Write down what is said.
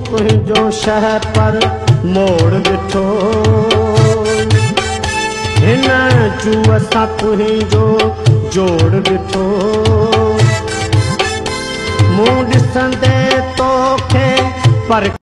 तुंहिंजो शह पर मोड़ ॾिठो हिन चूअ सां तुंहिंजो जोड़ ॾिठो मूं ॾिसंदे तोखे पर